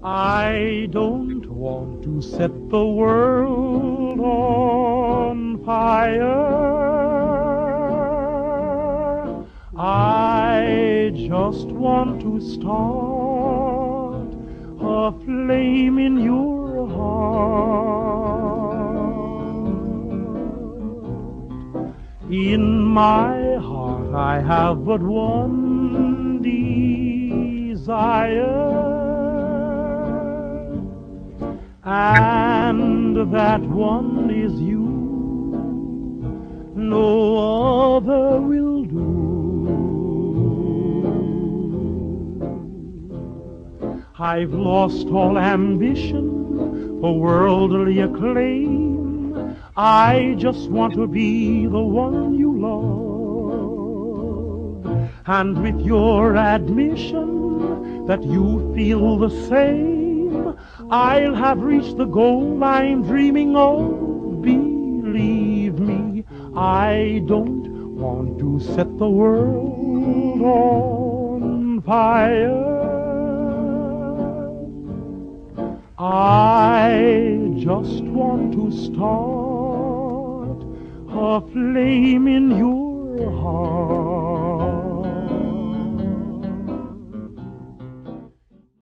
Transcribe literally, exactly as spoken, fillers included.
I don't want to set the world on fire. I just want to start a flame in your heart. In my heart I have but one desire, and that one is you. No other will do. I've lost all ambition for worldly acclaim. I just want to be the one you love, and with your admission that you feel the same, I'll have reached the goal I'm dreaming of. Believe me, I don't want to set the world on fire. I just want to start a flame in your heart.